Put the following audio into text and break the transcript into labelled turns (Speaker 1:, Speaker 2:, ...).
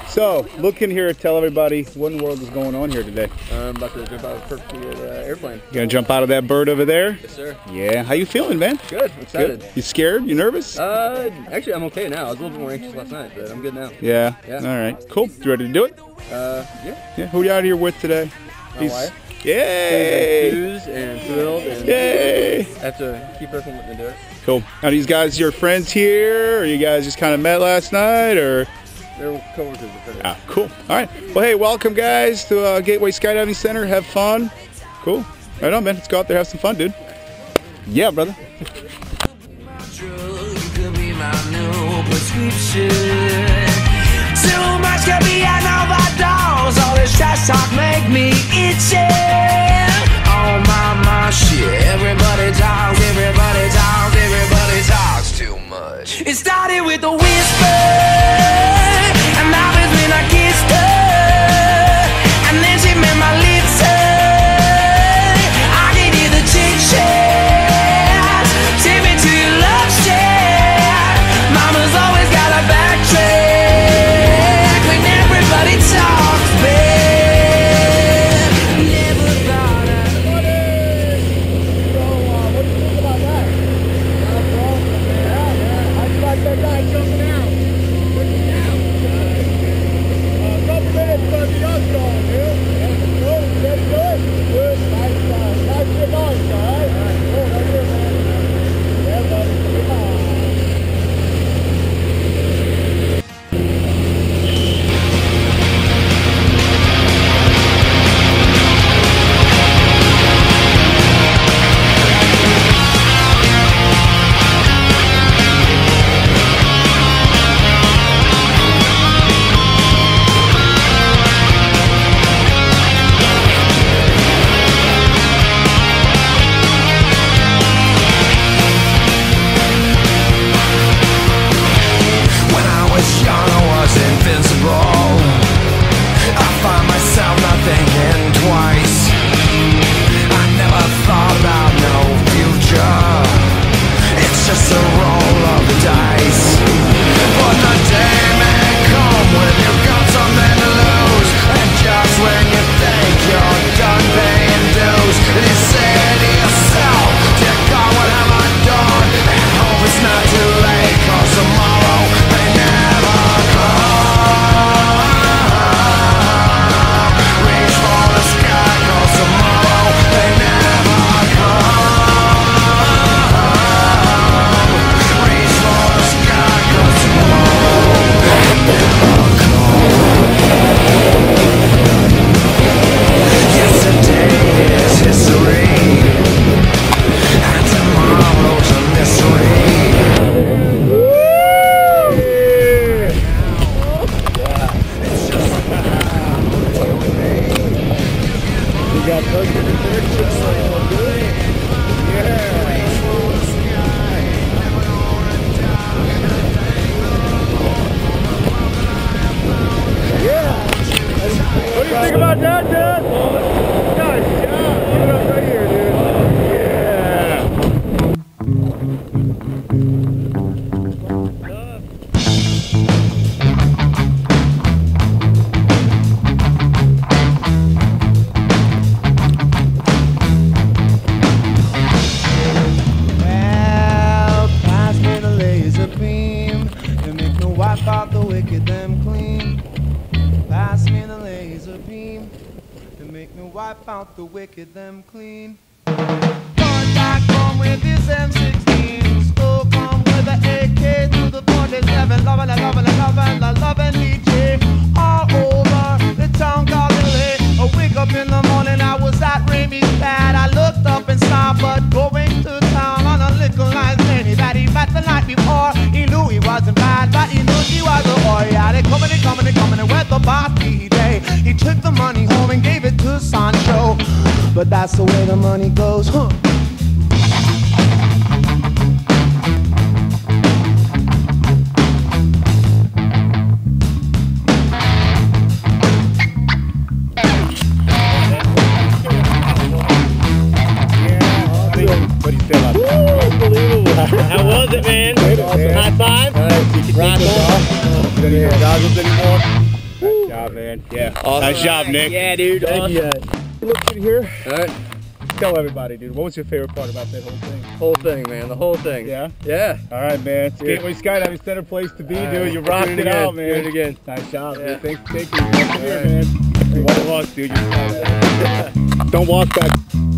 Speaker 1: So, look in here, tell everybody what in the world is going on here today.
Speaker 2: I'm about to jump out of the airplane.
Speaker 1: You gonna jump out of that bird over there?
Speaker 2: Yes, sir.
Speaker 1: Yeah. How you feeling, man?
Speaker 2: Good. I'm excited.
Speaker 1: Good. You scared? You nervous?
Speaker 2: Actually, I'm okay now. I was a little bit more anxious last night, but I'm good now.
Speaker 1: Yeah.
Speaker 2: Yeah.
Speaker 1: All right. Cool. You ready to do it?
Speaker 2: Yeah.
Speaker 1: Yeah. Who are you out here with today?
Speaker 2: My wife.
Speaker 1: Yay!
Speaker 2: Enthused and thrilled, and
Speaker 1: Yay!
Speaker 2: I have to keep her from letting me do it.
Speaker 1: Cool. Are these guys your friends here, or you guys just kind of met last night, or?
Speaker 2: They're coworkers.
Speaker 1: Ah, cool. All right. Well, hey, welcome guys to Gateway Skydiving Center. Have fun. Cool. Right on, man. Let's go out there, have some fun, dude. Yeah, brother.
Speaker 3: Too much can be an overdose. All this trash talk make me itchy. Oh my shit. Everybody talks, everybody talks, everybody talks too much. It started with a whisper, and now it's when I kissed her, and then she made my lips hurt. I can hear the chit chat. Take me to your love shack. Mama's always got a backtrack when everybody talks bad. Never thought I'd
Speaker 1: What do you think about that? How'd you like that guy jumping out? Looking out. A couple minutes for the young song, dude. Cool. Ready to do it? Good. Nice shit on, guys. Cool. Right here, man. Yeah, buddy. Come on.
Speaker 3: When I was young, I was invincible. I find myself not thinking twice. I never thought about no future. It's just a roll of the dice. But the day may come when you've got something to lose, and just when you think you're done paying dues, you say to yourself, dear God, what have I done? And hope it's not too late, 'cause tomorrow may never come. Reach for the sky, 'cause tomorrow may never come. Reach for the sky, 'cause tomorrow may never come. Yesterday is history, and tomorrow's a mystery.
Speaker 1: You got those in the picture. Yeah. What do you think about that, Dad? Nice job. Keep it up right here, dude. Yeah.
Speaker 4: Well, pass me the laser beam to make me wipe out the wicked them clean. Pass me the laser beam to make me wipe out the wicked them clean. Contact come with this M16, still come with the AK to the 47. Loving, DJ all over the town called LA. I wake up in the morning, I was at Ramey's pad. I looked up and saw Bud going to town on a little nice lady that he met the night before. He knew he wasn't bad, but he knew he was a boy. Yeah, they coming and with the boss DJ. He took the money home and gave it to Sancho. But that's the way the money goes, huh?
Speaker 1: What do you feel about that?
Speaker 5: Unbelievable. How was it, man? High five?
Speaker 1: All right, you can take those off. You don't need your goggles anymore. job, man. Yeah.
Speaker 2: Awesome.
Speaker 1: Nice job, Nick.
Speaker 5: Yeah, dude.
Speaker 1: Thank you. Look good here.
Speaker 2: All right.
Speaker 1: Tell everybody, dude. What was your favorite part about that whole thing?
Speaker 2: Whole thing, man. The whole thing.
Speaker 1: Yeah?
Speaker 2: Yeah.
Speaker 1: All right, man. It's Gateway Skydiving Center place to be,
Speaker 2: All
Speaker 1: dude.
Speaker 2: right.
Speaker 1: You rocked
Speaker 2: Do
Speaker 1: it out, man.
Speaker 2: Do it again.
Speaker 1: Nice job,
Speaker 2: Yeah.
Speaker 1: dude. Thank you. Come here, man. One luck, dude. Don't walk back.